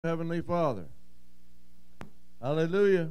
Heavenly Father. Hallelujah.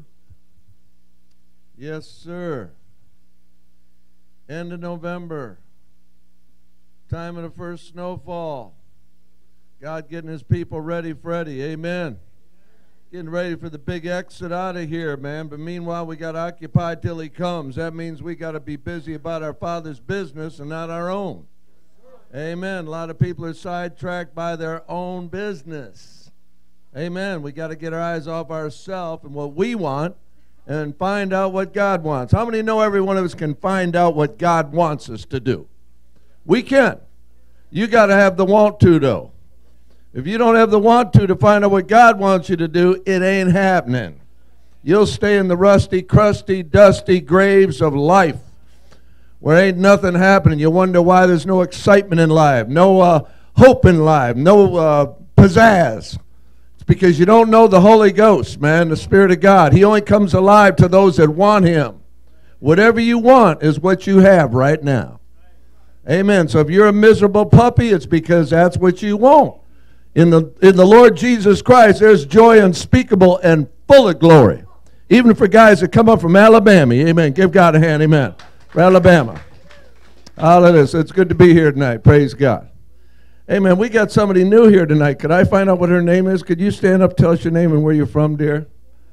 Yes, sir. End of November. Time of the first snowfall. God getting his people ready, Freddie. Amen. Getting ready for the big exit out of here, man. But meanwhile, we got to occupy till he comes. That means we got to be busy about our Father's business and not our own. Amen. A lot of people are sidetracked by their own business. Amen. We got to get our eyes off ourselves and what we want and find out what God wants. How many know every one of us can find out what God wants us to do? We can. You got to have the want to, though. If you don't have the want to find out what God wants you to do, it ain't happening. You'll stay in the rusty, crusty, dusty graves of life where ain't nothing happening. You wonder why there's no excitement in life, no hope in life, no pizzazz. Because you don't know the Holy Ghost, man, the Spirit of God. He only comes alive to those that want him. Whatever you want is what you have right now. Amen. So if you're a miserable puppy, it's because that's what you want. In the Lord Jesus Christ, there's joy unspeakable and full of glory. Even for guys that come up from Alabama. Amen. Give God a hand. Amen. For Alabama. Hallelujah. So it's good to be here tonight. Praise God. Amen. We got somebody new here tonight. Could I find out what her name is? Could you stand up, tell us your name and where you're from, dear?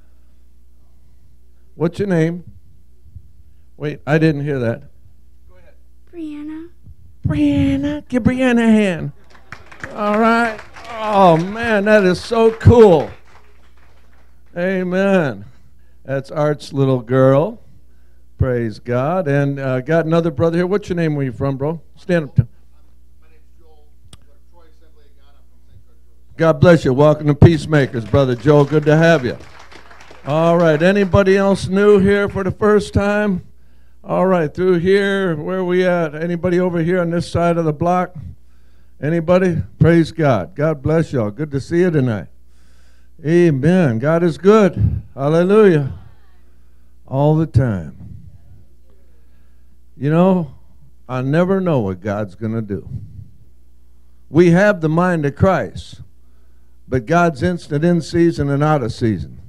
What's your name? Wait, I didn't hear that. Go ahead. Brianna. Brianna. Give Brianna a hand. All right. Oh, man, that is so cool. Amen. That's Art's little girl. Praise God. And got another brother here. What's your name? Where you from, bro? Stand up. God bless you. Welcome to Peacemakers, Brother Joel. Good to have you. All right. Anybody else new here for the first time? All right. Through here, where are we at? Anybody over here on this side of the block? Anybody? Praise God. God bless y'all. Good to see you tonight. Amen. God is good. Hallelujah. All the time. You know, I never know what God's going to do. We have the mind of Christ. But God's instant in season and out of season.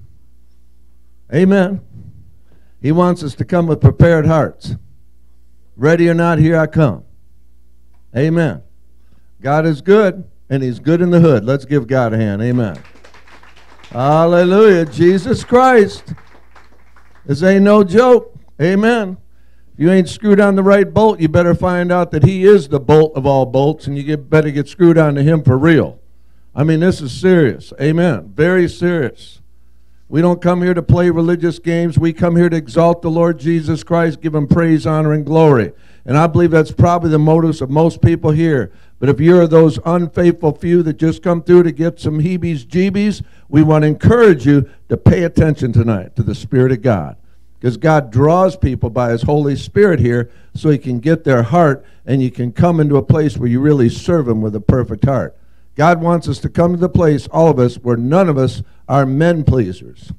Amen. He wants us to come with prepared hearts. Ready or not, here I come. Amen. God is good, and he's good in the hood. Let's give God a hand. Amen. Hallelujah. Jesus Christ. This ain't no joke. Amen. If you ain't screwed on the right bolt, you better find out that he is the bolt of all bolts, and you better get screwed on to him for real. I mean, this is serious. Amen. Very serious. We don't come here to play religious games. We come here to exalt the Lord Jesus Christ, give him praise, honor, and glory. And I believe that's probably the motives of most people here. But if you're those unfaithful few that just come through to get some heebies-jeebies, we want to encourage you to pay attention tonight to the Spirit of God. Because God draws people by his Holy Spirit here so he can get their heart and you can come into a place where you really serve him with a perfect heart. God wants us to come to the place, all of us, where none of us are men pleasers.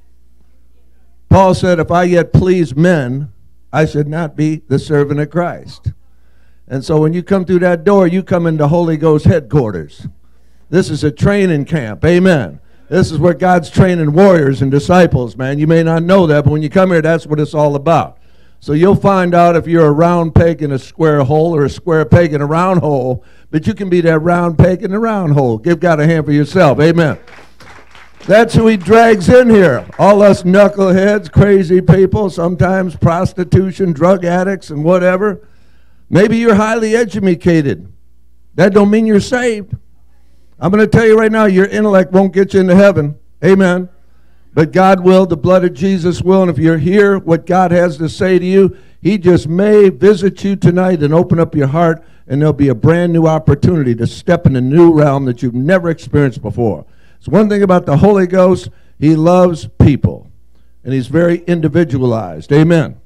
Paul said, if I yet please men, I should not be the servant of Christ. And so when you come through that door, you come into Holy Ghost headquarters. This is a training camp. Amen. This is where God's training warriors and disciples, man. You may not know that, but when you come here, that's what it's all about. So you'll find out if you're a round peg in a square hole or a square peg in a round hole, but you can be that round peg in a round hole. Give God a hand for yourself. Amen. That's who he drags in here. All us knuckleheads, crazy people, sometimes prostitution, drug addicts, and whatever. Maybe you're highly educated. That don't mean you're saved. I'm going to tell you right now, your intellect won't get you into heaven. Amen. But God will, the blood of Jesus will, and if you're here, what God has to say to you, he just may visit you tonight and open up your heart, and there'll be a brand new opportunity to step in a new realm that you've never experienced before. So one thing about the Holy Ghost, he loves people, and he's very individualized. Amen.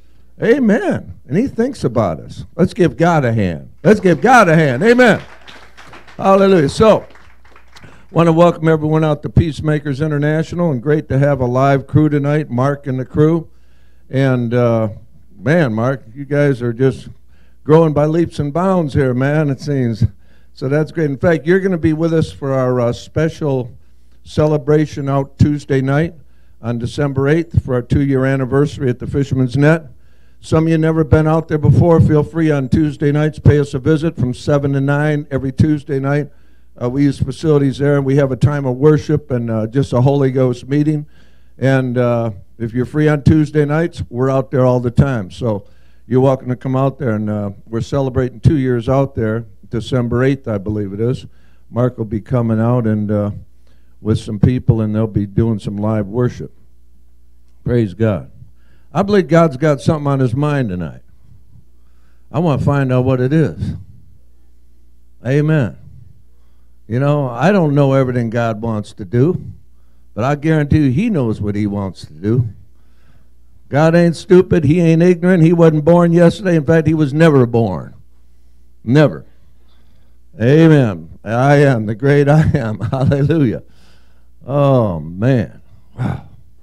Amen. And he thinks about us. Let's give God a hand. Let's give God a hand. Amen. Hallelujah. So, want to welcome everyone out to Peacemakers International, and great to have a live crew tonight, Mark and the crew. And, man, Mark, you guys are just growing by leaps and bounds here, man, it seems. So that's great. In fact, you're going to be with us for our special celebration out Tuesday night on December 8th for our 2-year anniversary at the Fisherman's Net. Some of you never been out there before, feel free on Tuesday nights, pay us a visit from 7 to 9 every Tuesday night. We use facilities there, and we have a time of worship and just a Holy Ghost meeting. And if you're free on Tuesday nights, we're out there all the time. So you're welcome to come out there, and we're celebrating 2 years out there, December 8th, I believe it is. Mark will be coming out and with some people, and they'll be doing some live worship. Praise God. I believe God's got something on his mind tonight. I want to find out what it is. Amen. You know, I don't know everything God wants to do, but I guarantee you he knows what he wants to do. God ain't stupid. He ain't ignorant. He wasn't born yesterday. In fact, he was never born. Never. Amen. I am the great I am. Hallelujah. Oh, man. Wow.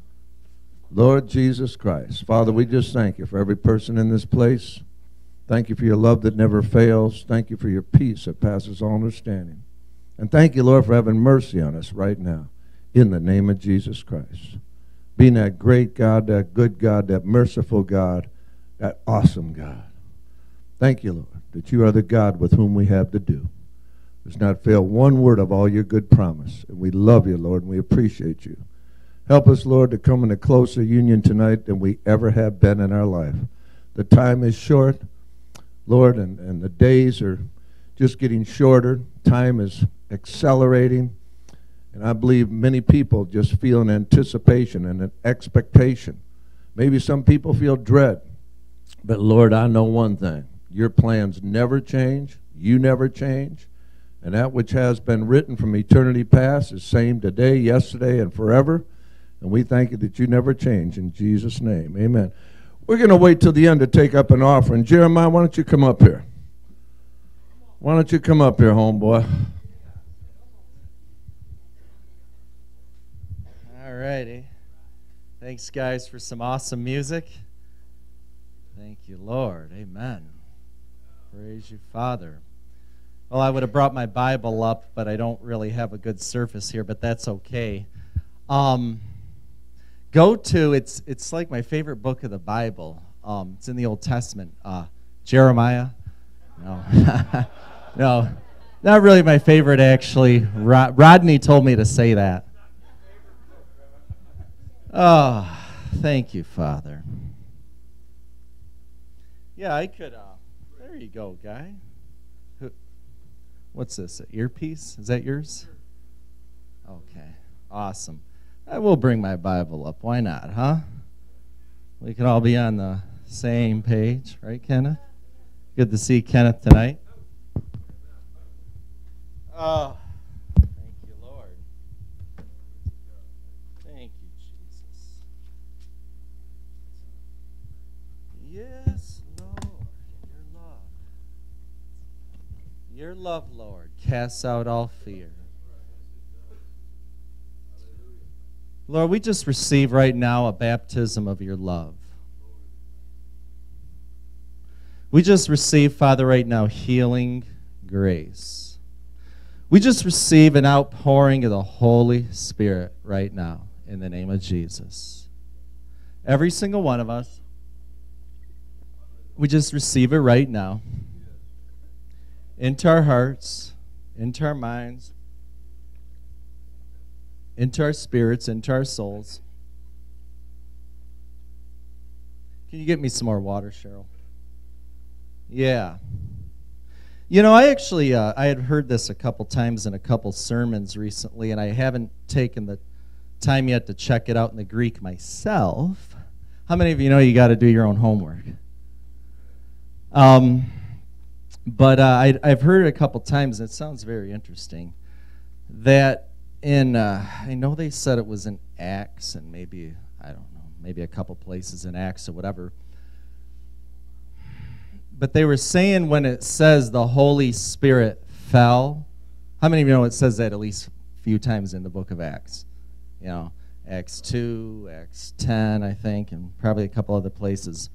Lord Jesus Christ. Father, we just thank you for every person in this place. Thank you for your love that never fails. Thank you for your peace that passes all understanding. And thank you, Lord, for having mercy on us right now in the name of Jesus Christ. Being that great God, that good God, that merciful God, that awesome God. Thank you, Lord, that you are the God with whom we have to do. Does not fail one word of all your good promise. And we love you, Lord, and we appreciate you. Help us, Lord, to come in a closer union tonight than we ever have been in our life. The time is short, Lord, and the days are just getting shorter. Time is accelerating. And I believe many people just feel an anticipation and an expectation. Maybe some people feel dread. But, Lord, I know one thing. Your plans never change. You never change. And that which has been written from eternity past is same today, yesterday, and forever. And we thank you that you never change in Jesus' name. Amen. We're going to wait till the end to take up an offering. Jeremiah, why don't you come up here? Why don't you come up here, homeboy? All righty. Thanks, guys, for some awesome music. Thank you, Lord. Amen. Praise you, Father. Well, I would have brought my Bible up, but I don't really have a good surface here, but that's okay. It's like my favorite book of the Bible. It's in the Old Testament. Jeremiah. No. No, not really my favorite, actually. Rodney told me to say that. Oh, thank you, Father. Yeah, I could, there you go, guy. What's this, an earpiece? Is that yours? Okay, awesome. I will bring my Bible up. Why not, huh? We can all be on the same page, right, Kenneth? Good to see Kenneth tonight. Oh, thank you, Lord. Thank you, Jesus. Yes, Lord, your love. Your love, Lord, casts out all fear. Lord, we just receive right now a baptism of your love. We just receive, Father, right now, healing grace. We just receive an outpouring of the Holy Spirit right now in the name of Jesus. Every single one of us, we just receive it right now into our hearts, into our minds, into our spirits, into our souls. Can you get me some more water, Cheryl? Yeah. You know, I actually, I had heard this a couple times in a couple sermons recently, and I haven't taken the time yet to check it out in the Greek myself. How many of you know you got to do your own homework? But I've heard it a couple times, and it sounds very interesting, that in, I know they said it was in Acts, and maybe, I don't know, maybe a couple places in Acts or whatever, but they were saying when it says the Holy Spirit fell, how many of you know it says that at least a few times in the book of Acts? You know, Acts 2, Acts 10, I think, and probably a couple other places.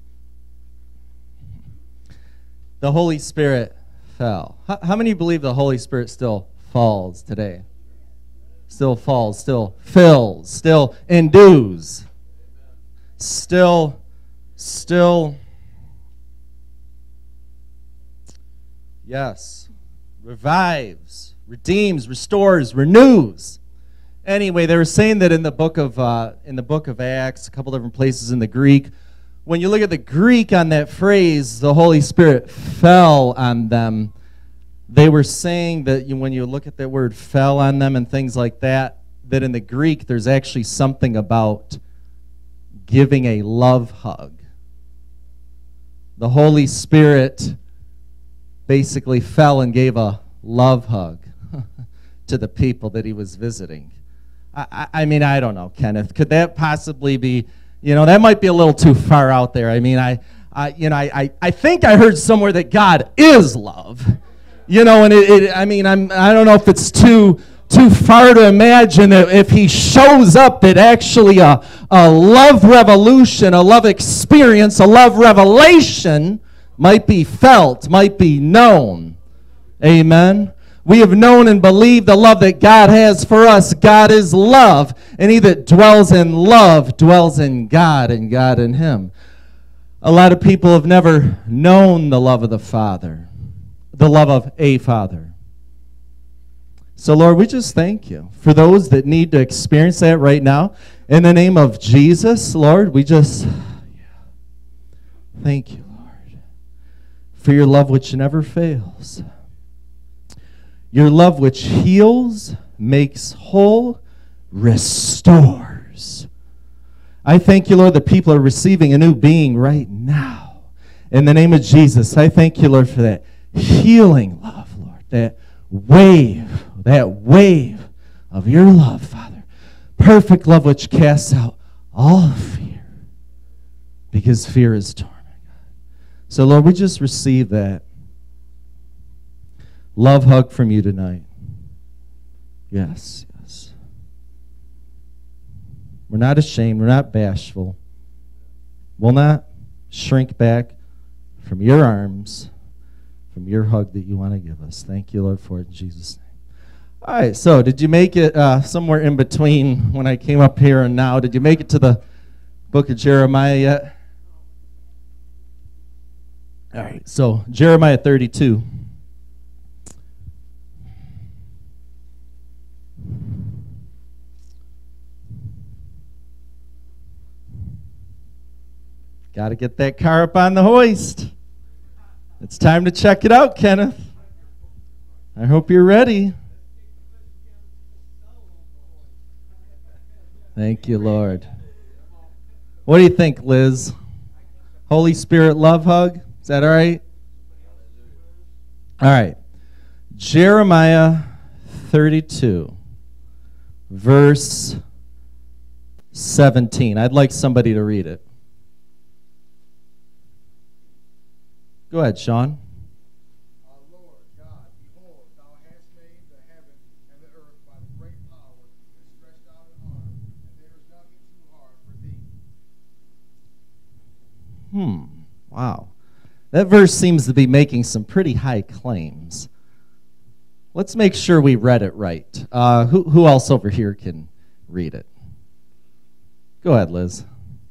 The Holy Spirit fell. How many believe the Holy Spirit still falls today? still falls, still fills, still endues, still, yes, revives, redeems, restores, renews. Anyway, they were saying that in the book of Acts, a couple different places in the Greek, when you look at the Greek on that phrase, the Holy Spirit fell on them. They were saying that when you look at that word fell on them and things like that, that in the Greek there's actually something about giving a love hug. The Holy Spirit basically fell and gave a love hug to the people that he was visiting. I mean, I don't know, Kenneth. Could that possibly be, that might be a little too far out there. I mean, I think I heard somewhere that God is love. And I don't know if it's too far to imagine that if he shows up, that actually a love revolution, a love experience, a love revelation might be felt, might be known. Amen. We have known and believed the love that God has for us. God is love, and he that dwells in love dwells in God, and God in him. A lot of people have never known the love of the Father, the love of a Father. So, Lord, we just thank you for those that need to experience that right now. In the name of Jesus, Lord, we just thank you, Lord, for your love which never fails. Your love which heals, makes whole, restores. I thank you, Lord, that people are receiving a new being right now. In the name of Jesus, I thank you, Lord, for that healing love, Lord, that wave of your love, Father. Perfect love which casts out all fear, because fear is torment. So, Lord, we just receive that love hug from you tonight. Yes, yes. We're not ashamed. We're not bashful. We'll not shrink back from your arms, from your hug that you want to give us. Thank you, Lord, for it in Jesus' name. All right, so did you make it somewhere in between when I came up here and now? Did you make it to the book of Jeremiah yet? All right, so Jeremiah 32. Got to get that car up on the hoist. It's time to check it out, Kenneth. I hope you're ready. Thank you, Lord. What do you think, Liz? Holy Spirit love hug? Is that all right? All right. Jeremiah 32, verse 17. I'd like somebody to read it. Go ahead, Sean. Lord God, behold, thou hast made the heaven and the earth by the great power and stretched out an arm, and there is nothing too hard for thee. Wow. That verse seems to be making some pretty high claims. Let's make sure we read it right. Who else over here can read it? Go ahead, Liz.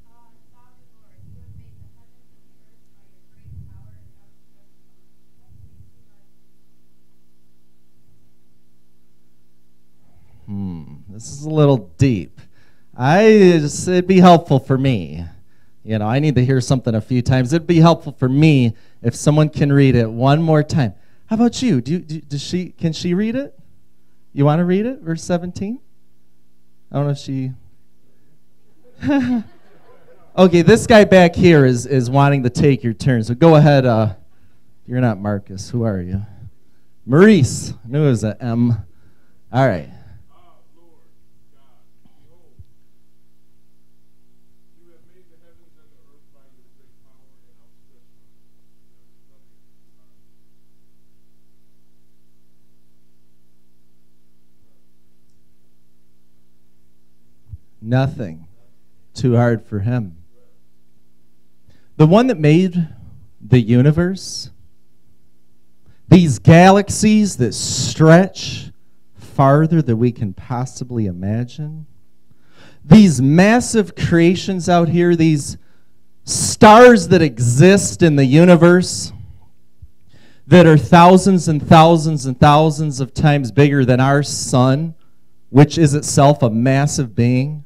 This is a little deep. It'd be helpful for me. I need to hear something a few times. It'd be helpful for me if someone can read it one more time. How about you? Can she read it? You want to read it? Verse 17? I don't know if she... Okay, this guy back here is wanting to take your turn. So go ahead. You're not Marcus. Who are you? Maurice. I knew it was an M. All right. Nothing too hard for him. The one that made the universe, these galaxies that stretch farther than we can possibly imagine. These massive creations out here, these stars that exist in the universe that are thousands and thousands and thousands of times bigger than our sun, which is itself a massive being.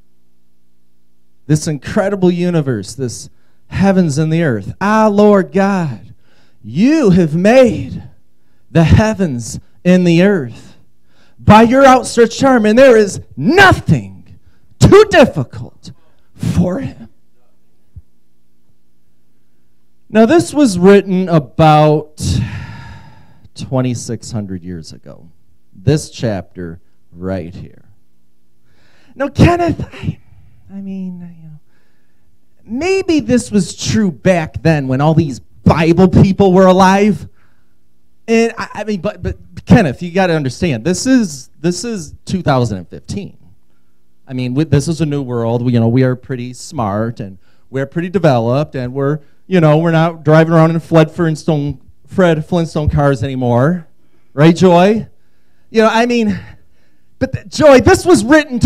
This incredible universe, this heavens and the earth. Ah, Lord God, you have made the heavens and the earth by your outstretched arm, and there is nothing too difficult for him. Now, this was written about 2,600 years ago. This chapter right here. Now, Kenneth, I mean, maybe this was true back then when all these Bible people were alive. And I mean, but Kenneth, you got to understand, this is 2015. I mean, this is a new world. We are pretty smart and we're pretty developed, and we're not driving around in Fred Flintstone cars anymore, right, Joy? But Joy, this was written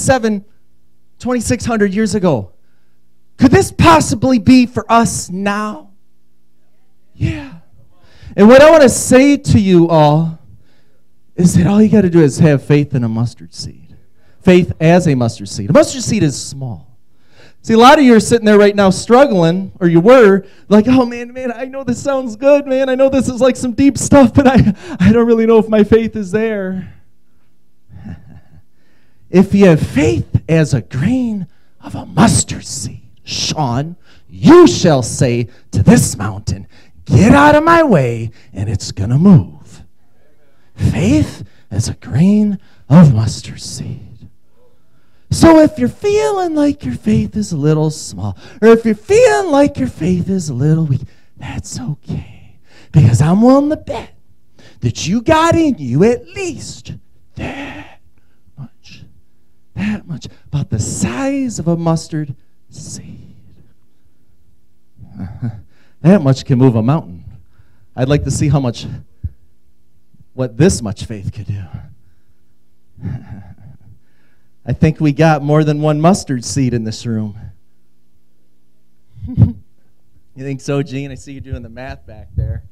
2,600 years ago. Could this possibly be for us now? Yeah. And what I want to say to you all is that all you got to do is have faith in a mustard seed. Faith as a mustard seed. A mustard seed is small. See, a lot of you are sitting there right now struggling, or you were, like, oh, man, I know this sounds good, man. I know this is like some deep stuff, but I don't really know if my faith is there. If you have faith as a grain of a mustard seed, Sean, you shall say to this mountain, get out of my way, and it's going to move. Faith as a grain of mustard seed. So if you're feeling like your faith is a little small, or if you're feeling like your faith is a little weak, that's okay. Because I'm willing to bet that you got in you at least that much, about the size of a mustard seed. That much can move a mountain. I'd like to see what this much faith could do. I think we got more than one mustard seed in this room. You think so, Gene? I see you doing the math back there.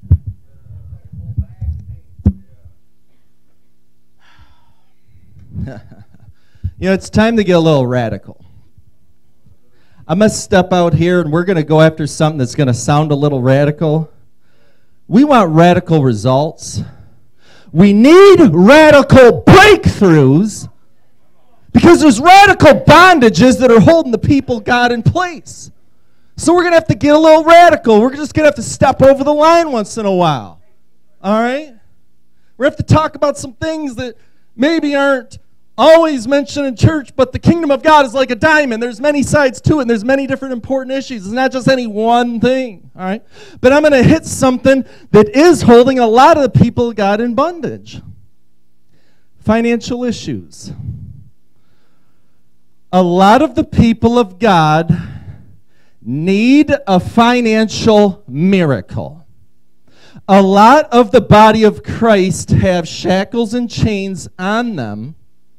It's time to get a little radical. I'm going to step out here, and we're going to go after something that's going to sound a little radical. We want radical results. We need radical breakthroughs. Because there's radical bondages that are holding the people of God in place. So we're going to have to get a little radical. We're just going to have to step over the line once in a while. All right? We have to talk about some things that maybe aren't always mentioned in church, but the kingdom of God is like a diamond. There's many sides to it, and there's many different important issues. It's not just any one thing. All right? But I'm going to hit something that is holding a lot of the people of God in bondage. Financial issues. A lot of the people of God need a financial miracle. A lot of the body of Christ have shackles and chains on them,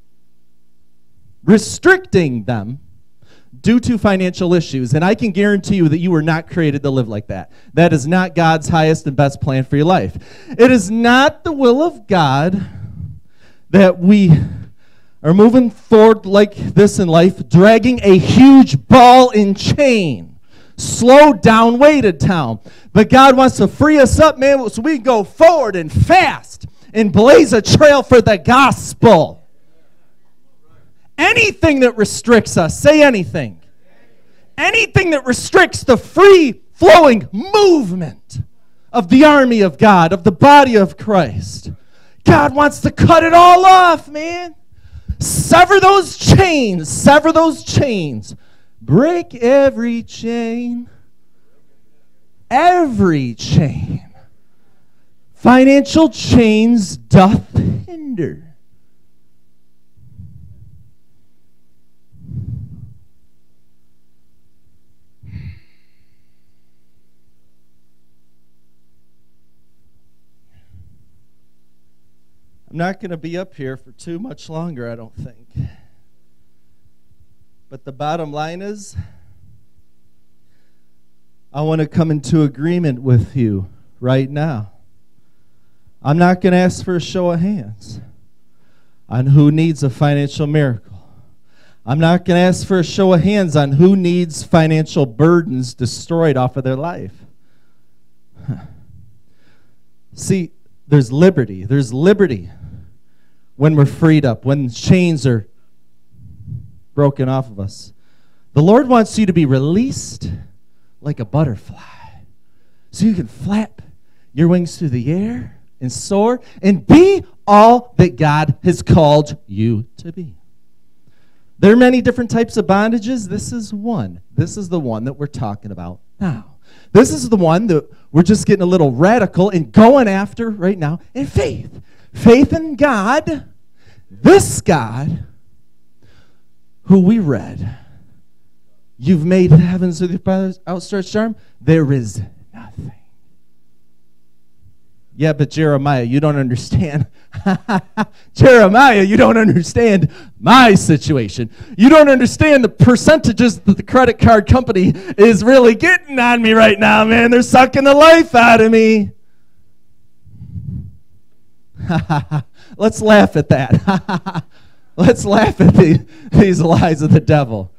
restricting them due to financial issues. And I can guarantee you that you were not created to live like that. That is not God's highest and best plan for your life. It is not the will of God that we are moving forward like this in life, dragging a huge ball and chain, slow down, weighted town. But God wants to free us up, man, so we can go forward and fast and blaze a trail for the gospel. Anything that restricts us, say anything. Anything that restricts the free-flowing movement of the army of God, of the body of Christ. God wants to cut it all off, man. Sever those chains. Sever those chains. Break every chain. Every chain. Financial chains doth hinder. I'm not going to be up here for too much longer, I don't think. But the bottom line is, I want to come into agreement with you right now. I'm not going to ask for a show of hands on who needs a financial miracle. I'm not going to ask for a show of hands on who needs financial burdens destroyed off of their life. See, there's liberty. There's liberty when we're freed up, when chains are broken off of us. The Lord wants you to be released like a butterfly, so you can flap your wings through the air and soar and be all that God has called you to be. There are many different types of bondages. This is one. This is the one that we're talking about now. This is the one that we're just getting a little radical and going after right now in faith. Faith in God, this God who we read. You've made the heavens with your outstretched arm. There is nothing. Yeah, but Jeremiah, you don't understand. Jeremiah, you don't understand my situation. You don't understand the percentages that the credit card company is really getting on me right now, man. They're sucking the life out of me. Let's laugh at that. Let's laugh at these lies of the devil.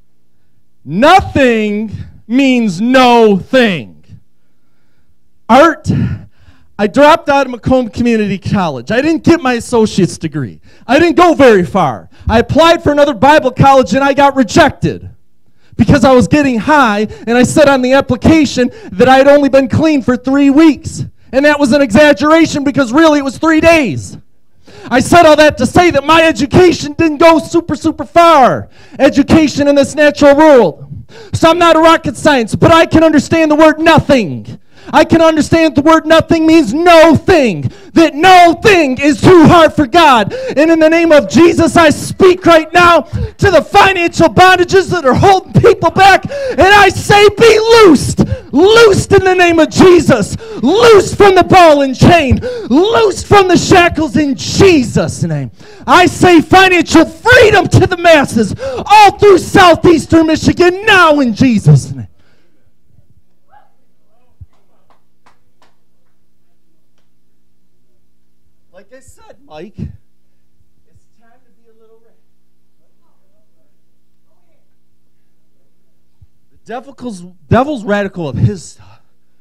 Nothing means no thing. Art, I dropped out of Macomb Community College. I didn't get my associate's degree. I didn't go very far. I applied for another Bible college and I got rejected because I was getting high, and I said on the application that I had only been clean for 3 weeks. And that was an exaggeration because really it was 3 days. I said all that to say that my education didn't go super far. Education in this natural world. So I'm not a rocket science, but I can understand the word nothing. I can understand the word nothing means no thing. That no thing is too hard for God. And in the name of Jesus, I speak right now to the financial bondages that are holding people back. And I say be loosed. Loosed in the name of Jesus. Loosed from the ball and chain. Loosed from the shackles in Jesus' name. I say financial freedom to the masses all through southeastern Michigan now in Jesus' name. Like I said, Mike, it's time to be a little ready. The devil's radical of his stuff.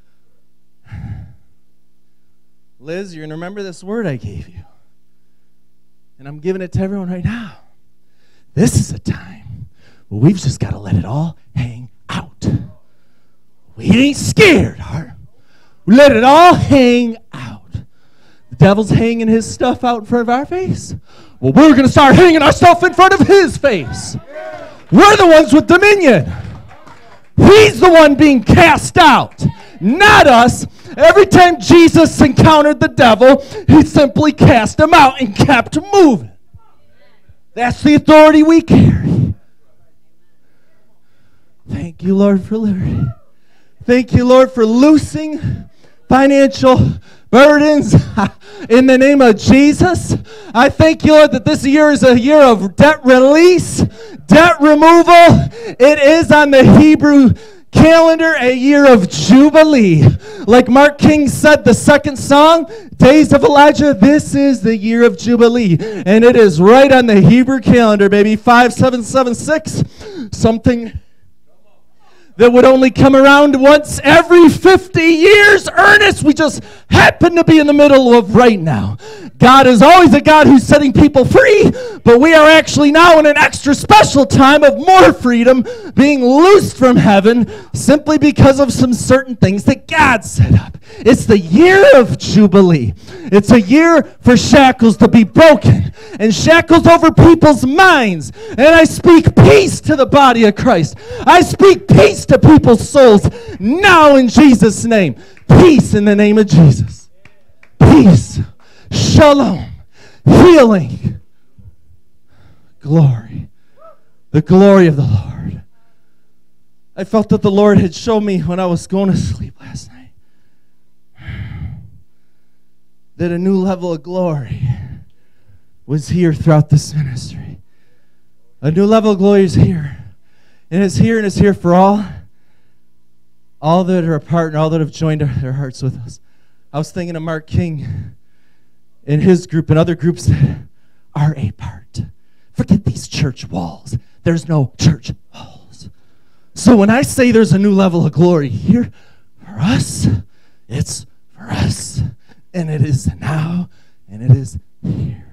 Liz, you're going to remember this word I gave you. And I'm giving it to everyone right now. This is a time where we've just got to let it all hang out. We ain't scared, Art. We let it all hang out. The devil's hanging his stuff out in front of our face. Well, we're going to start hanging our stuff in front of his face. We're the ones with dominion. He's the one being cast out, not us. Every time Jesus encountered the devil, he simply cast him out and kept moving. That's the authority we carry. Thank you, Lord, for liberty. Thank you, Lord, for loosing financial burdens in the name of Jesus. I thank you, Lord, that this year is a year of debt release, debt removal. It is on the Hebrew calendar a year of jubilee. Like Mark King said, the second song, Days of Elijah, this is the year of jubilee. And it is right on the Hebrew calendar, baby. 5776, something that would only come around once every 50 years. Ernest, we just happen to be in the middle of right now. God is always a God who's setting people free, but we are actually now in an extra special time of more freedom, being loosed from heaven simply because of some certain things that God set up. It's the year of Jubilee. It's a year for shackles to be broken and shackles over people's minds. And I speak peace to the body of Christ. I speak peace to people's souls now in Jesus' name. Peace in the name of Jesus. Peace. Shalom. Healing. Glory. The glory of the Lord. I felt that the Lord had shown me when I was going to sleep last night that a new level of glory was here throughout this ministry. A new level of glory is here. And it's here for all that are a part and all that have joined their hearts with us. I was thinking of Mark King and his group and other groups that are a part. Forget these church walls. There's no church walls. So when I say there's a new level of glory here for us, it's for us. And it is now, and it is here.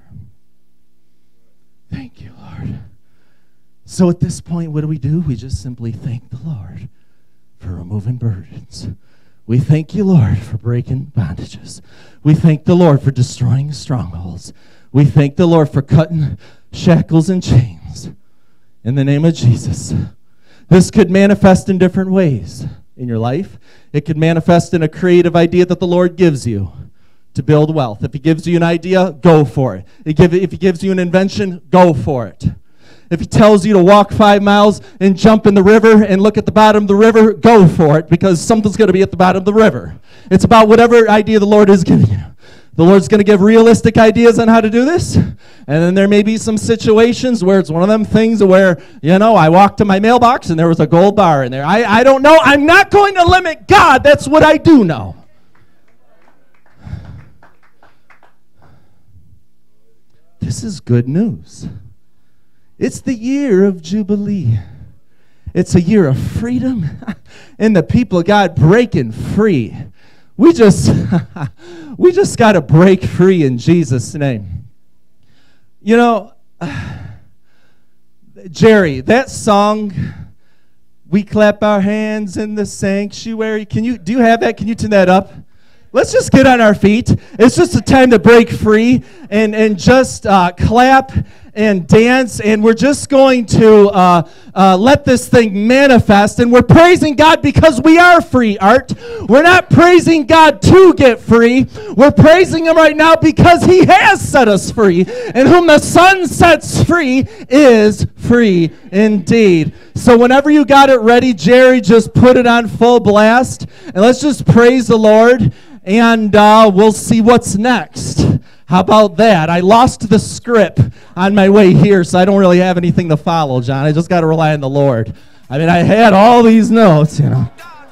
Thank you, Lord. So at this point, what do? We just simply thank the Lord for removing burdens. We thank you, Lord, for breaking bondages. We thank the Lord for destroying strongholds. We thank the Lord for cutting shackles and chains. In the name of Jesus. This could manifest in different ways in your life. It could manifest in a creative idea that the Lord gives you to build wealth. If he gives you an idea, go for it. If he gives you an invention, go for it. If he tells you to walk 5 miles and jump in the river and look at the bottom of the river, go for it, because something's going to be at the bottom of the river. It's about whatever idea the Lord is giving you. The Lord's going to give realistic ideas on how to do this. And then there may be some situations where it's one of them things where, I walked to my mailbox and there was a gold bar in there. I don't know. I'm not going to limit God. That's what I do know. This is good news. It's the year of Jubilee. It's a year of freedom and the people of God breaking free. We just got to break free in Jesus' name. Jerry, that song, We Clap Our Hands in the Sanctuary, do you have that? Can you tune that up? Let's just get on our feet. It's just a time to break free and just clap and dance, and we're just going to let this thing manifest, and we're praising God because we are free, Art. We're not praising God to get free. We're praising him right now because he has set us free, and whom the Son sets free is free indeed. So whenever you got it ready, Jerry, just put it on full blast, and let's just praise the Lord, and we'll see what's next. How about that? I lost the script on my way here, so I don't really have anything to follow, John. I just got to rely on the Lord. I had all these notes, Yeah,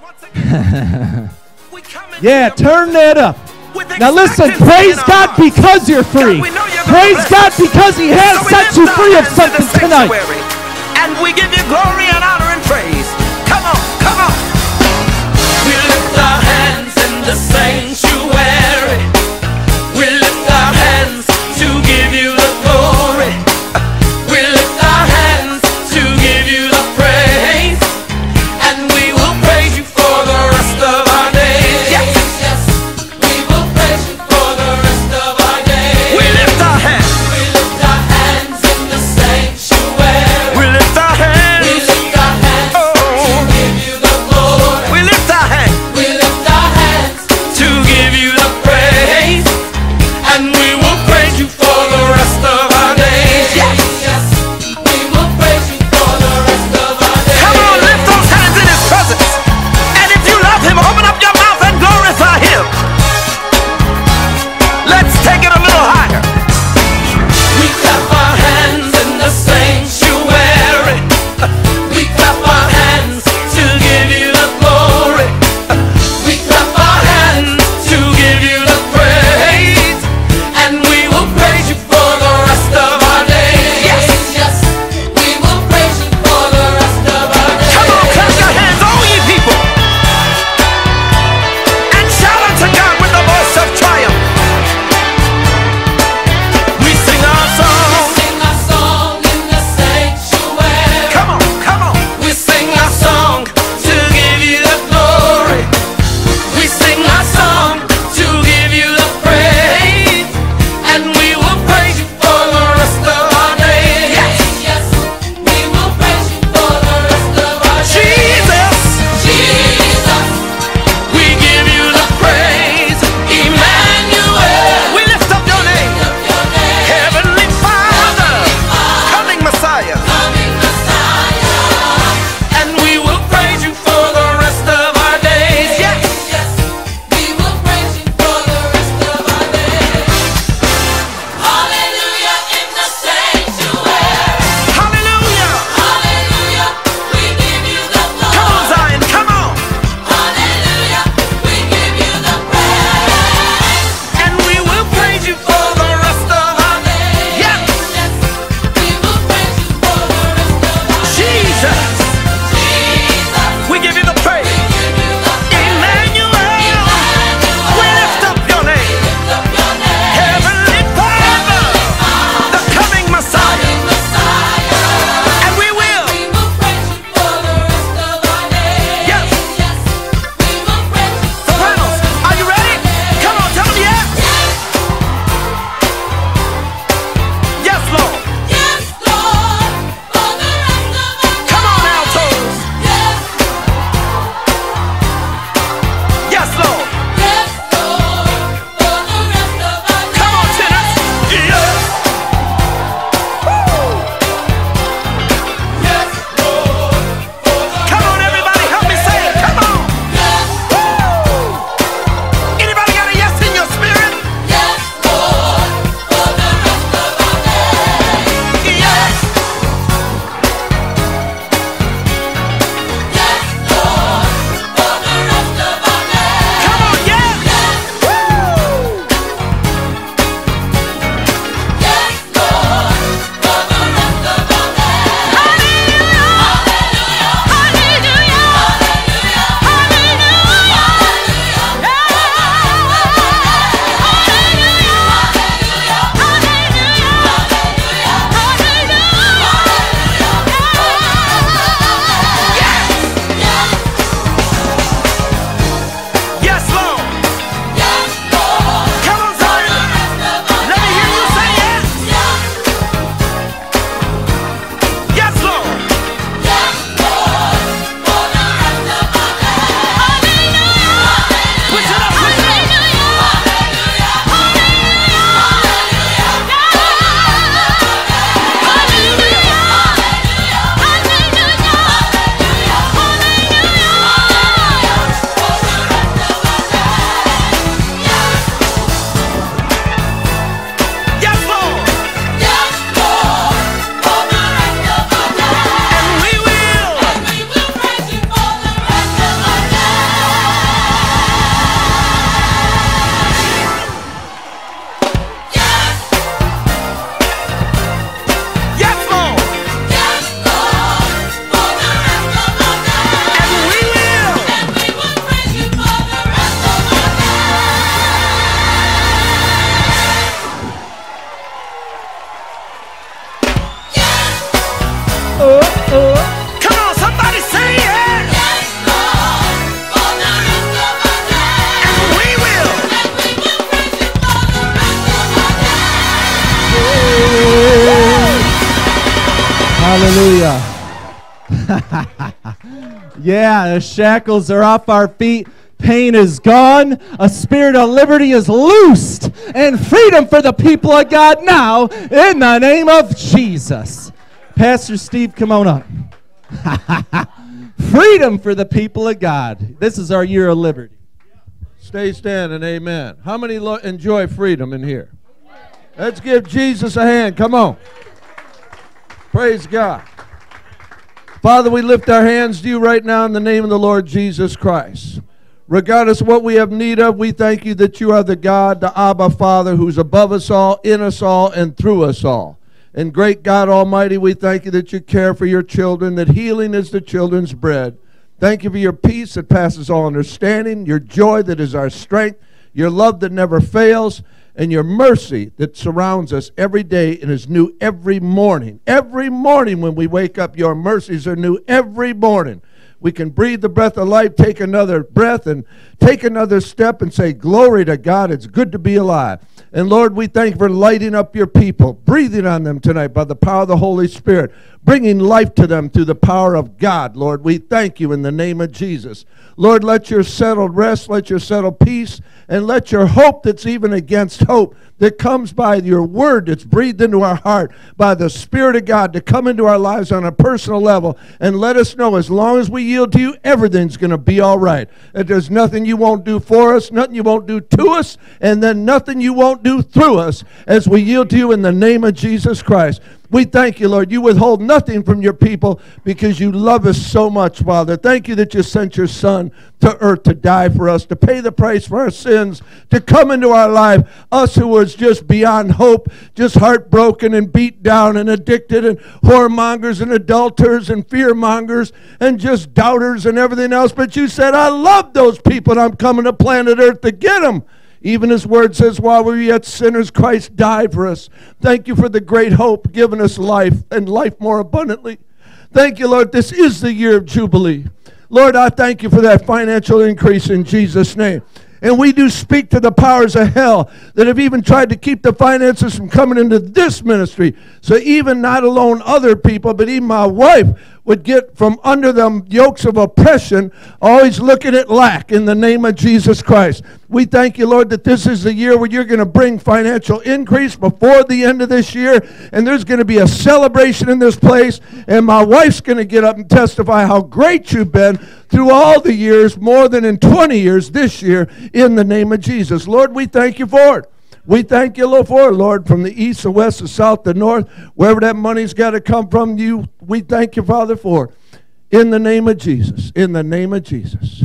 turn that up. Now listen, praise God because you're free. Praise God because he has set you free of something tonight. And we give you glory and honor and praise. Come on, come on. We lift our hands in the sanctuary. We lift our hands to give you the glory. We lift our hands to give you the praise. And we will praise you for the rest of our days. Yes, yes, we will praise you for the rest of our days. We lift our hands. We lift our hands in the sanctuary. We lift our hands. We lift our Come on, somebody say it. Yes, Lord, for the rest of our days. And we will. And we will praise you for the rest of our Hallelujah. Yeah, the shackles are off our feet. Pain is gone. A spirit of liberty is loosed. And freedom for the people of God now in the name of Jesus. Pastor Steve, come on up. Freedom for the people of God. This is our year of liberty. Stay standing, amen. How many enjoy freedom in here? Let's give Jesus a hand. Come on. Praise God. Father, we lift our hands to you right now in the name of the Lord Jesus Christ. Regardless of what we have need of, we thank you that you are the God, the Abba Father, who's above us all, in us all, and through us all. And great God Almighty, we thank you that you care for your children, that healing is the children's bread. Thank you for your peace that passes all understanding, your joy that is our strength, your love that never fails, and your mercy that surrounds us every day and is new every morning. Every morning when we wake up, your mercies are new every morning. We can breathe the breath of life, take another breath, and take another step and say, glory to God, it's good to be alive. And Lord, we thank you for lighting up your people, breathing on them tonight by the power of the Holy Spirit, bringing life to them through the power of God. Lord, we thank you in the name of Jesus. Lord, let your settled rest, let your settled peace, and let your hope that's even against hope, that comes by your word that's breathed into our heart by the Spirit of God, to come into our lives on a personal level and let us know as long as we yield to you, everything's going to be all right. That there's nothing you won't do for us, nothing you won't do to us, and then nothing you won't do through us as we yield to you in the name of Jesus Christ. We thank you, Lord. You withhold nothing from your people because you love us so much, Father. Thank you that you sent your Son to earth to die for us, to pay the price for our sins, to come into our life, us who was just beyond hope, just heartbroken and beat down and addicted and whoremongers and adulterers and fearmongers and just doubters and everything else. But you said, I love those people and I'm coming to planet earth to get them. Even his word says, while we were yet sinners, Christ died for us. Thank you for the great hope, giving us life and life more abundantly. Thank you, Lord. This is the year of Jubilee. Lord, I thank you for that financial increase in Jesus' name. And we do speak to the powers of hell that have even tried to keep the finances from coming into this ministry. So even not alone other people, but even my wife would get from under them yokes of oppression, always looking at lack in the name of Jesus Christ. We thank you, Lord, that this is the year where you're going to bring financial increase before the end of this year, and there's going to be a celebration in this place, and my wife's going to get up and testify how great you've been through all the years, more than in 20 years this year, in the name of Jesus. Lord, we thank you for it. We thank you, Lord, for it, Lord, from the east, the west, the south, the north, wherever that money's got to come from you, we thank you, Father, for it. In the name of Jesus. In the name of Jesus.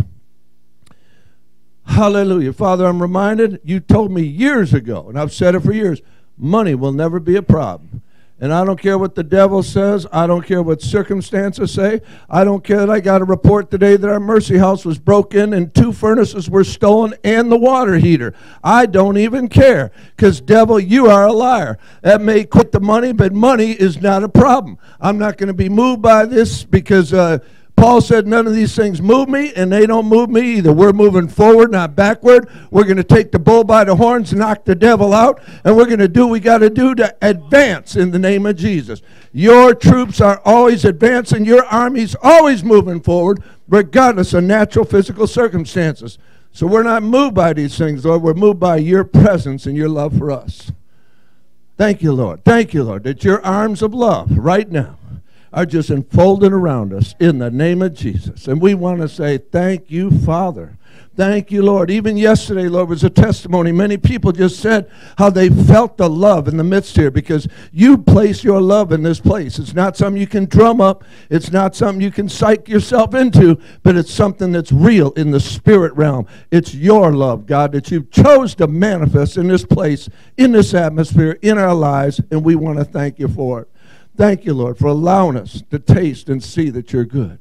Hallelujah. Father, I'm reminded, you told me years ago, and I've said it for years, money will never be a problem. And I don't care what the devil says. I don't care what circumstances say. I don't care that I got a report today that our Mercy House was broken and 2 furnaces were stolen and the water heater. I don't even care because, devil, you are a liar. That may quit the money, but money is not a problem. I'm not going to be moved by this because Paul said none of these things move me, and they don't move me either. We're moving forward, not backward. We're going to take the bull by the horns, knock the devil out, and we're going to do what we got to do to advance in the name of Jesus. Your troops are always advancing. Your army's always moving forward, regardless of natural, physical circumstances. So we're not moved by these things, Lord. We're moved by your presence and your love for us. Thank you, Lord. Thank you, Lord, that your arms of love right now are just enfolded around us in the name of Jesus. And we want to say thank you, Father. Thank you, Lord. Even yesterday, Lord, was a testimony. Many people just said how they felt the love in the midst here because you place your love in this place. It's not something you can drum up. It's not something you can psych yourself into, but it's something that's real in the spirit realm. It's your love, God, that you chose to manifest in this place, in this atmosphere, in our lives, and we want to thank you for it. Thank you, Lord, for allowing us to taste and see that you're good.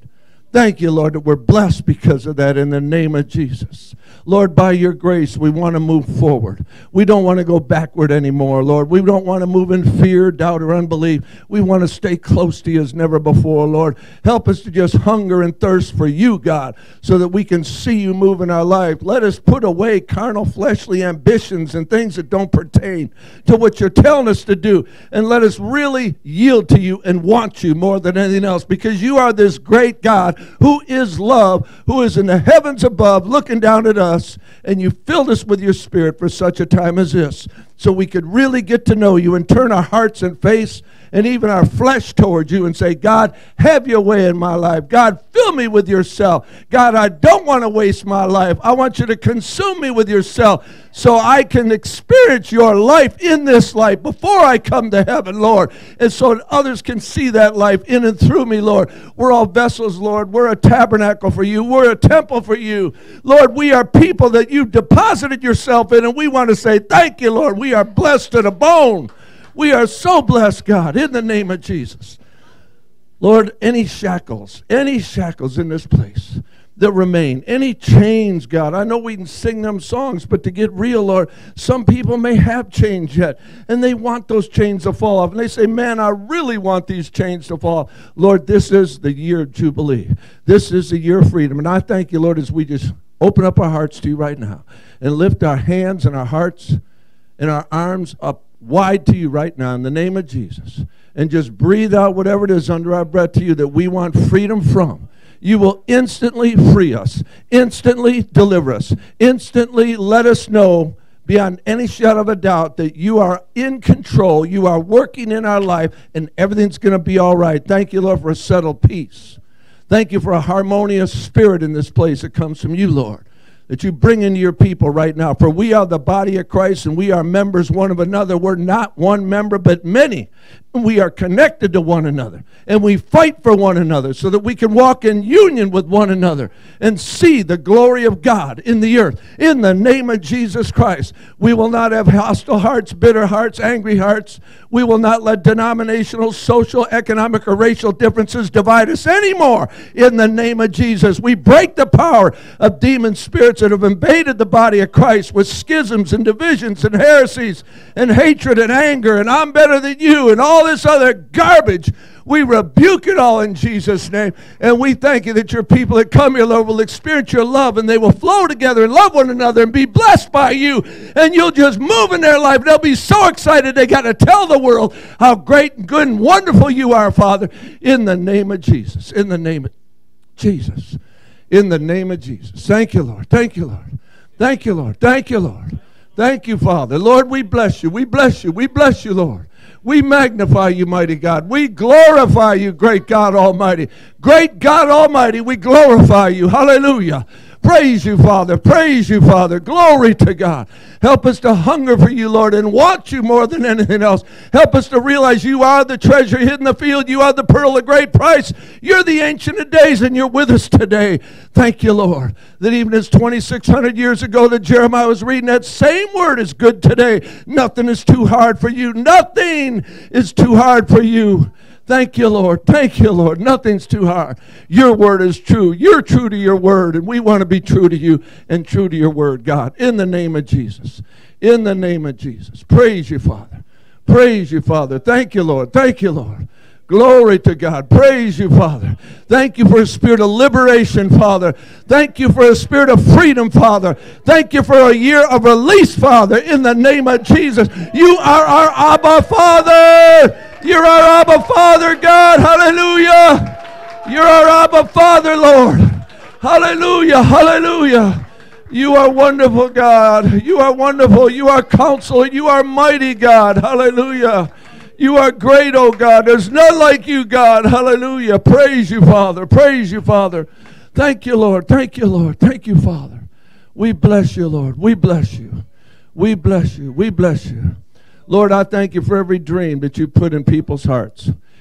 Thank you, Lord, that we're blessed because of that in the name of Jesus. Lord, by your grace, we want to move forward. We don't want to go backward anymore, Lord. We don't want to move in fear, doubt, or unbelief. We want to stay close to you as never before, Lord. Help us to just hunger and thirst for you, God, so that we can see you move in our life. Let us put away carnal, fleshly ambitions and things that don't pertain to what you're telling us to do. And let us really yield to you and want you more than anything else, because you are this great God who is love, who is in the heavens above, looking down at us, and you filled us with your Spirit for such a time as this, so we could really get to know you and turn our hearts and face and even our flesh towards you and say, God, have your way in my life. God, fill me with yourself. God, I don't want to waste my life. I want you to consume me with yourself so I can experience your life in this life before I come to heaven, Lord, and so that others can see that life in and through me, Lord. We're all vessels, Lord. We're a tabernacle for you. We're a temple for you. Lord, we are people that you've deposited yourself in, and we want to say thank you, Lord. We are blessed to the bone. We are so blessed, God, in the name of Jesus. Lord, any shackles in this place that remain, any chains, God. I know we can sing them songs, but to get real, Lord, some people may have chains yet, and they want those chains to fall off. And they say, man, I really want these chains to fall. Lord, this is the year of Jubilee. This is the year of freedom. And I thank you, Lord, as we just open up our hearts to you right now and lift our hands and our hearts and our arms up wide to you right now in the name of Jesus, and just breathe out whatever it is under our breath to you that we want freedom from. You will instantly free us, instantly deliver us, instantly let us know beyond any shadow of a doubt that you are in control, you are working in our life, and everything's going to be all right. Thank you, Lord, for a settled peace. Thank you for a harmonious spirit in this place that comes from you, Lord, that you bring into your people right now. For we are the body of Christ, and we are members one of another. We're not one member, but many. We are connected to one another, and we fight for one another so that we can walk in union with one another and see the glory of God in the earth. In the name of Jesus Christ, we will not have hostile hearts, bitter hearts, angry hearts. We will not let denominational, social, economic, or racial differences divide us anymore. In the name of Jesus, we break the power of demon spirits that have invaded the body of Christ with schisms and divisions and heresies and hatred and anger and I'm better than you and all this other garbage. We rebuke it all in Jesus' name, and we thank you that your people that come here, Lord, will experience your love, and they will flow together and love one another and be blessed by you, and you'll just move in their life. They'll be so excited they got to tell the world how great and good and wonderful you are, Father, in the name of Jesus, in the name of Jesus, in the name of Jesus. Thank you, Lord. Thank you, Lord. Thank you, Lord. Thank you, Lord. Thank you, Father. Lord, we bless you. We bless you. We bless you, Lord. We magnify you, mighty God. We glorify you, great God Almighty. Great God Almighty, we glorify you. Hallelujah. Praise you, Father. Praise you, Father. Glory to God. Help us to hunger for you, Lord, and want you more than anything else. Help us to realize you are the treasure hidden in the field. You are the pearl of great price. You're the Ancient of Days, and you're with us today. Thank you, Lord, that even as 2,600 years ago that Jeremiah was reading, that same word is good today. Nothing is too hard for you. Nothing is too hard for you. Thank you, Lord. Thank you, Lord. Nothing's too hard. Your word is true. You're true to your word, and we want to be true to you and true to your word, God, in the name of Jesus. In the name of Jesus. Praise you, Father. Praise you, Father. Thank you, Lord. Thank you, Lord. Glory to God. Praise you, Father. Thank you for a spirit of liberation, Father. Thank you for a spirit of freedom, Father. Thank you for a year of release, Father, in the name of Jesus. You are our Abba Father. You're our Abba Father, God. Hallelujah. You're our Abba Father, Lord. Hallelujah. Hallelujah. You are wonderful, God. You are wonderful. You are Counselor. You are mighty, God. Hallelujah. You are great, oh God. There's none like you, God. Hallelujah. Praise you, Father. Praise you, Father. Thank you, Lord. Thank you, Lord. Thank you, Father. We bless you, Lord. We bless you. We bless you. We bless you. Lord, I thank you for every dream that you put in people's hearts.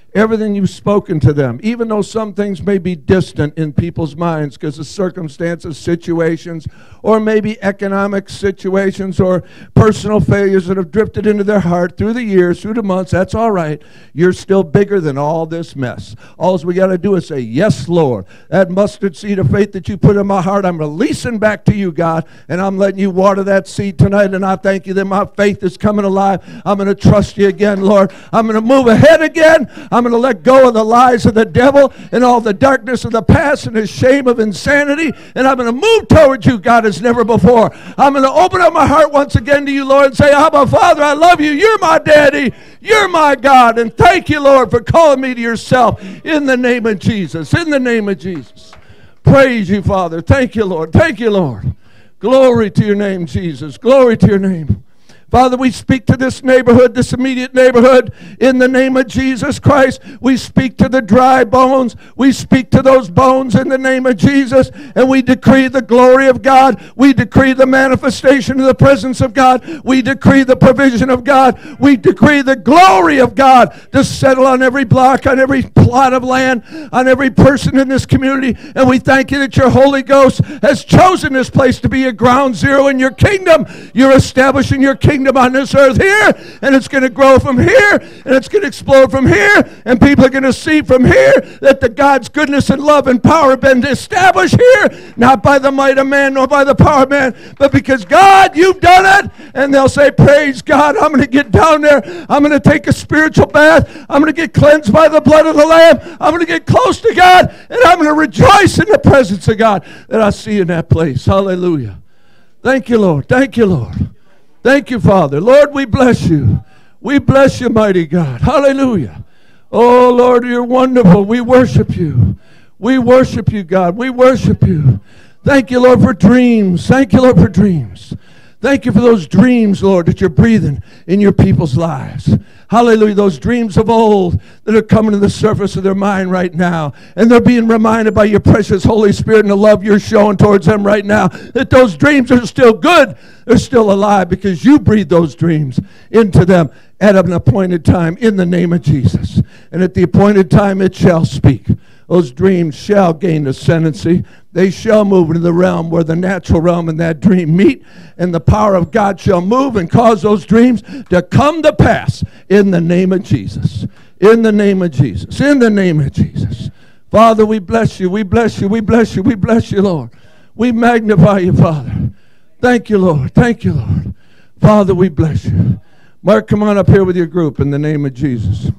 everything you've spoken to them, even though some things may be distant in people's minds because of circumstances, situations, or maybe economic situations or personal failures that have drifted into their heart through the years, through the months. That's all right. You're still bigger than all this mess. All we got to do is say, yes, Lord. That mustard seed of faith that you put in my heart, I'm releasing back to you, God, and I'm letting you water that seed tonight, and I thank you that my faith is coming alive. I'm going to trust you again, Lord. I'm going to move ahead again. I'm going to let go of the lies of the devil and all the darkness of the past and the shame of insanity, and I'm going to move towards you, God, as never before. I'm going to open up my heart once again to you, Lord, and say, Abba, Father, I love you. You're my daddy. You're my God, and thank you, Lord, for calling me to yourself in the name of Jesus. In the name of Jesus. Praise you, Father. Thank you, Lord. Thank you, Lord. Glory to your name, Jesus. Glory to your name. Father, we speak to this neighborhood, this immediate neighborhood, in the name of Jesus Christ. We speak to the dry bones. We speak to those bones in the name of Jesus, and we decree the glory of God. We decree the manifestation of the presence of God. We decree the provision of God. We decree the glory of God to settle on every block, on every plot of land, on every person in this community. And we thank you that your Holy Ghost has chosen this place to be a ground zero in your kingdom. You're establishing your kingdom on this earth here, and it's going to grow from here, and it's going to explode from here, and people are going to see from here that the God's goodness and love and power have been established here, not by the might of man nor by the power of man, but because God, you've done it. And they'll say, praise God, I'm going to get down there, I'm going to take a spiritual bath, I'm going to get cleansed by the blood of the Lamb, I'm going to get close to God, and I'm going to rejoice in the presence of God that I see in that place. Hallelujah. Thank you, Lord. Thank you, Lord. Thank you, Father. Lord, we bless you. We bless you, mighty God. Hallelujah. Oh, Lord, you're wonderful. We worship you. We worship you, God. We worship you. Thank you, Lord, for dreams. Thank you, Lord, for dreams. Thank you for those dreams, Lord, that you're breathing in your people's lives. Hallelujah. Those dreams of old that are coming to the surface of their mind right now. And they're being reminded by your precious Holy Spirit and the love you're showing towards them right now that those dreams are still good. They're still alive because you breathe those dreams into them at an appointed time in the name of Jesus. And at the appointed time it shall speak. Those dreams shall gain ascendancy. They shall move into the realm where the natural realm and that dream meet, and the power of God shall move and cause those dreams to come to pass in the name of Jesus. In the name of Jesus. In the name of Jesus. Father, we bless you. We bless you. We bless you. We bless you, Lord. We magnify you, Father. Thank you, Lord. Thank you, Lord. Father, we bless you. Mark, come on up here with your group in the name of Jesus.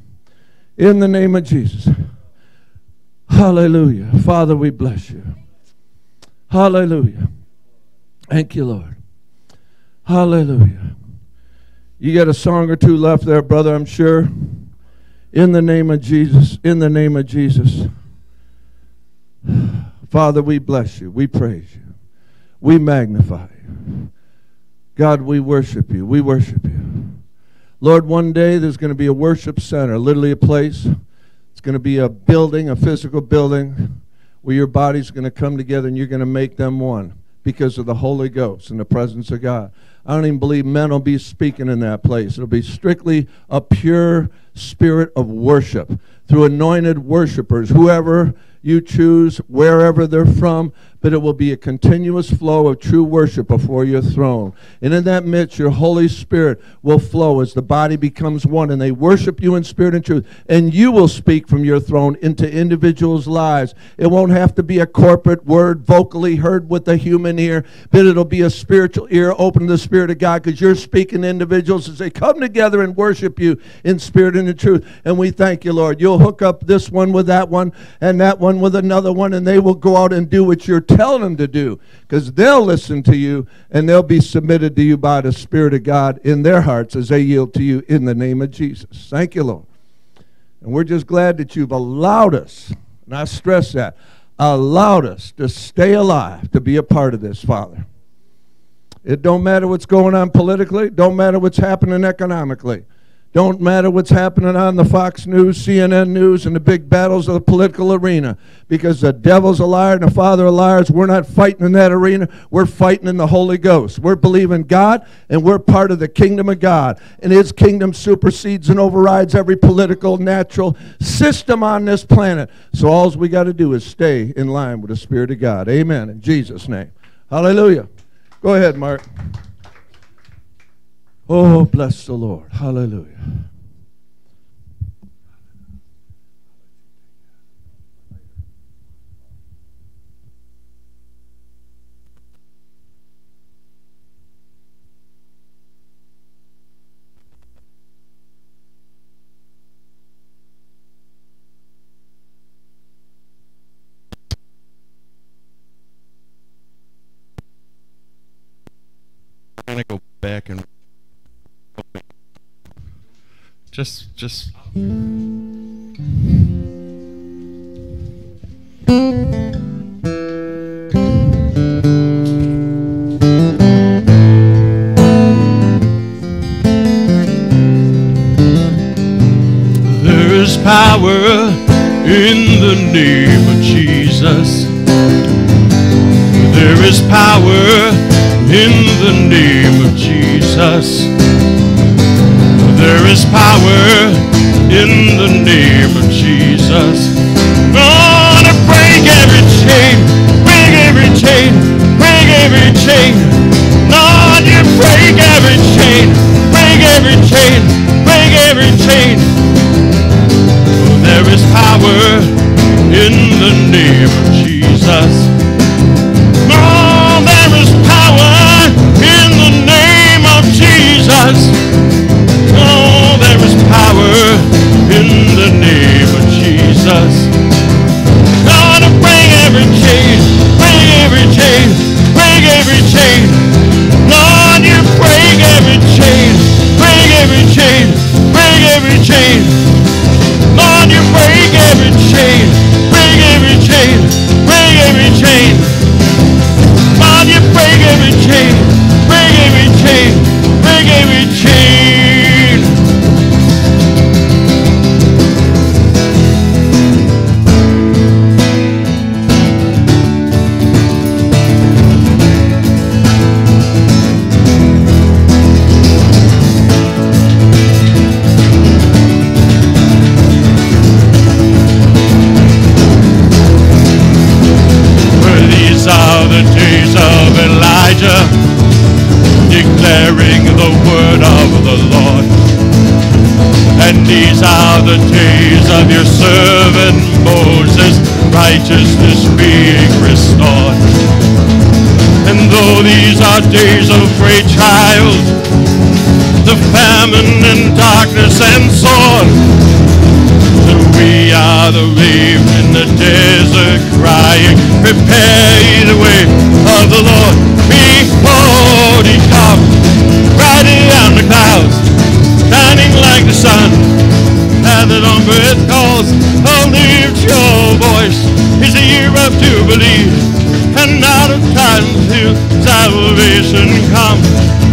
In the name of Jesus. Hallelujah. Father, we bless you. Hallelujah. Thank you, Lord. Hallelujah. You got a song or two left there, brother, I'm sure. In the name of Jesus. In the name of Jesus. Father, we bless you. We praise you. We magnify you. God, we worship you. We worship you. Lord, one day there's going to be a worship center, literally a place. It's going to be a building, a physical building, where your body's going to come together and you're going to make them one because of the Holy Ghost and the presence of God. I don't even believe men will be speaking in that place. It'll be strictly a pure spirit of worship through anointed worshipers, whoever you choose, wherever they're from, but it will be a continuous flow of true worship before your throne. And in that midst, your Holy Spirit will flow as the body becomes one, and they worship you in spirit and truth. And you will speak from your throne into individuals' lives. It won't have to be a corporate word vocally heard with the human ear, but it'll be a spiritual ear open to the Spirit of God, because you're speaking to individuals as they come together and worship you in spirit and in truth. And we thank you, Lord. You'll hook up this one with that one and that one with another one, and they will go out and do what you're telling them to do, because they'll listen to you and they'll be submitted to you by the Spirit of God in their hearts as they yield to you in the name of Jesus. Thank you, Lord. And we're just glad that you've allowed us, and I stress that, allowed us to stay alive, to be a part of this, Father. It don't matter what's going on politically, don't matter what's happening economically. Don't matter what's happening on the Fox News, CNN News, and the big battles of the political arena, because the devil's a liar and the father of liars. We're not fighting in that arena. We're fighting in the Holy Ghost. We're believing God, and we're part of the kingdom of God. And his kingdom supersedes and overrides every political, natural system on this planet. So all we got to do is stay in line with the Spirit of God. Amen. In Jesus' name. Hallelujah. Go ahead, Mark. Oh, bless the Lord. Hallelujah. I'm going to go back and just there is power in the name of Jesus. There is power in the name of Jesus. There is power in the name of Jesus. Gonna break every chain, break every chain, break every chain. Lord, you break every chain, break every chain, break every chain. Oh, there is power in the name of Jesus. Oh, there is power in the name of Jesus. Oh, there is power in the name of Jesus. God, to break every chain, break every chain, break every chain. Lord, you break every chain, break every chain, break every chain. Lord, you break every chain, break every chain, break every chain. Lord, you break every chain, break every chain, break every chain. Declaring the word of the Lord. And these are the days of your servant Moses, righteousness being restored. And though these are days of great trials, the famine and darkness and sword, that we are the raven in the desert crying, prepare ye the way of the Lord. Behold, he comes, riding on the clouds, shining like the sun. And the trumpet calls, oh, lift your voice. It's a year of jubilee, and out of time till salvation comes.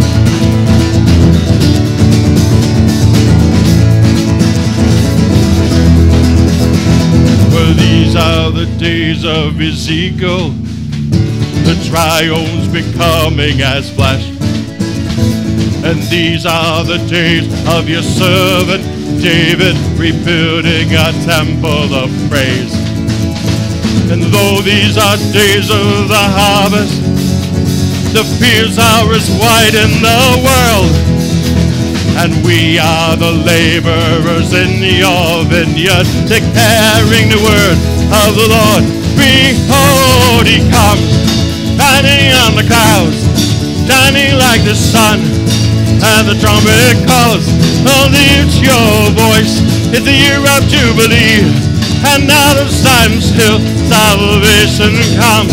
Well, these are the days of Ezekiel, the trials becoming as flesh. And these are the days of your servant David, rebuilding a temple of praise. And though these are days of the harvest, the fields are as white in the world, and we are the laborers in your vineyard, declaring the word of the Lord. Behold, he comes, shining on the clouds, shining like the sun. And the trumpet calls, oh, lift your voice. It's the year of jubilee, and out of silence till salvation comes.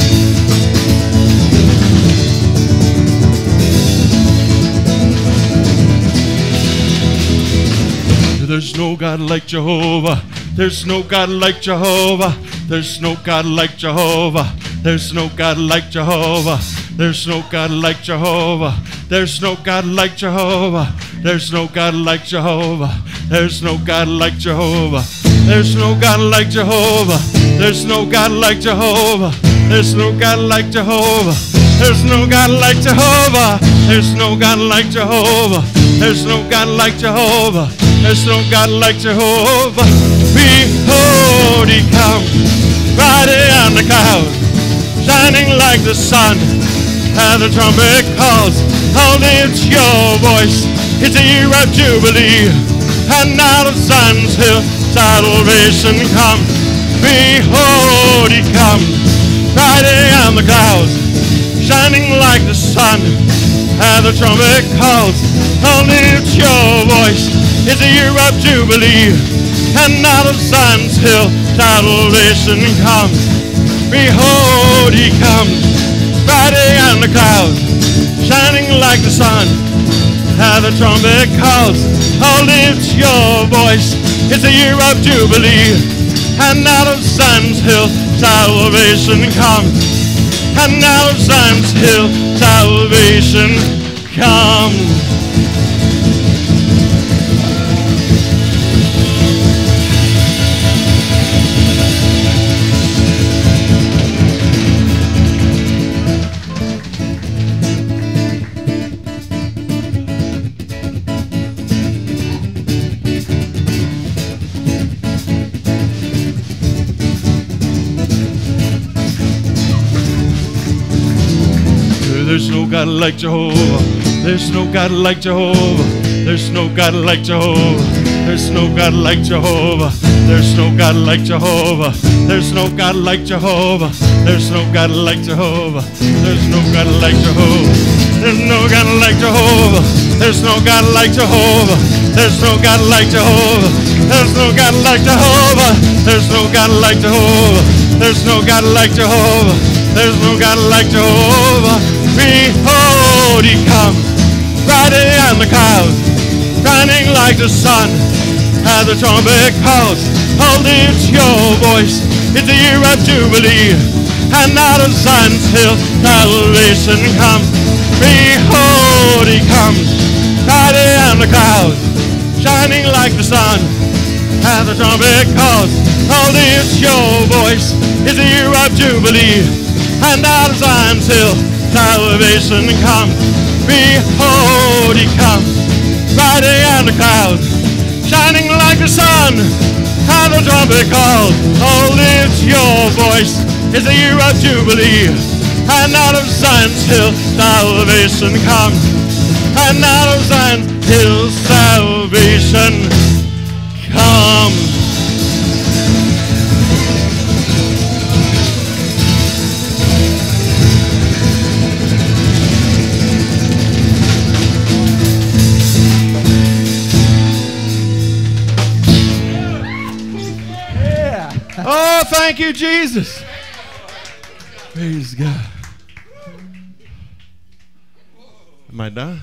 There's no God like Jehovah. There's no God like Jehovah. There's no God like Jehovah. There's no God like Jehovah. There's no God like Jehovah. There's no God like Jehovah. There's no God like Jehovah. There's no God like Jehovah. There's no God like Jehovah. There's no God like Jehovah. There's no God like Jehovah. There's no God like Jehovah. There's no God like Jehovah. There's no God like Jehovah. There's no God like Jehovah. Behold, he comes, riding on the cloud, shining like the sun. And the trumpet calls, only it's your voice. It's a year of Jubilee, and out of Zion's hill salvation comes. Behold, he comes, riding on the clouds, shining like the sun. And the trumpet calls, only it's your voice. It's a year of Jubilee, and out of Zion's hill salvation comes. Behold, he comes, riding on the clouds, shining like the sun. And the trumpet calls, only it's your voice. It's a year of Jubilee, and out of Zion's hill salvation comes. And out of Zion's hill salvation comes. There's no God like Jehovah. There's no God like Jehovah. There's no God like Jehovah. There's no God like Jehovah. There's no God like Jehovah. There's no God like Jehovah. There's no God like Jehovah. There's no God like Jehovah. There's no God like Jehovah. There's no God like Jehovah. There's no God like Jehovah. There's no God like Jehovah. There's no God like Jehovah. There's no God like Jehovah. There's no God like Jehovah. Behold, he comes, riding on the clouds, shining like the sun. As the trumpet calls, only it's your voice. It's a year of Jubilee, and out of Zion's hill salvation comes. Behold, he comes, riding on the clouds, shining like the sun. As the trumpet calls, only it's your voice. It's a year of Jubilee, and out of Zion's hill salvation comes. Behold, he comes, riding on the clouds, shining like the sun. And the trumpet calls, only it's your voice. It's a year of Jubilee, and out of Zion's hill salvation comes. And out of Zion's hill salvation comes. Oh, thank you, Jesus. Praise God. Am I done?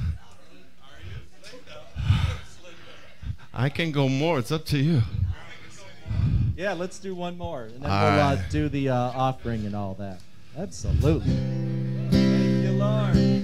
I can go more. It's up to you. Yeah, let's do one more, and then we'll do the offering and all that. Absolutely. Thank you, Lord.